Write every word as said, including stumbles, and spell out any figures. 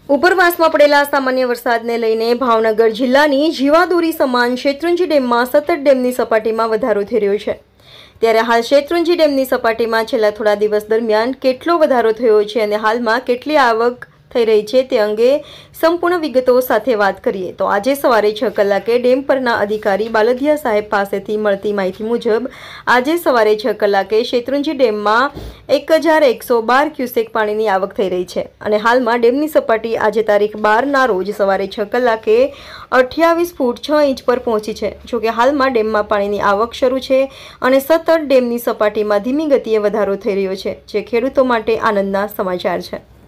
ઉપરવાસમાં પડેલા સામાન્ય વરસાદને લઈને ભાવનગર જિલ્લાની જીવાદોરી સમાન શેત્રુંજી ડેમમાં સતત ડેમની સપાટીમાં વધારો થઈ રહ્યો છે। ત્યારે હાલ શેત્રુંજી ડેમની સપાટીમાં છેલ્લા થોડા દિવસ દરમિયાન કેટલો વધારો થયો છે અને હાલમાં કેટલી આવક થઈ રહી છે તે અંગે સંપૂર્ણ વિગતો સાથે વાત કરીએ તો આજે સવારે છ કલાકે ડેમ પરના અધિકારી બાલદિયા સાહેબ પાસેથી મળતી માહિતી મુજબ આજે સવારે છ કલાકે શેત્રુંજી ડેમમાં એક હજાર એકસો બાર ક્યુસેક પાણીની આવક થઈ રહી છે અને હાલમાં ડેમની સપાટી આજે તારીખ બારના રોજ સવારે છ કલાકે અઠ્યાવીસ ફૂટ છ ઇંચ પર પહોંચી છે। જોકે હાલમાં ડેમમાં પાણીની આવક શરૂ છે અને સતત ડેમની સપાટીમાં ધીમી ગતિએ વધારો થઈ રહ્યો છે, જે ખેડૂતો માટે આનંદના સમાચાર છે।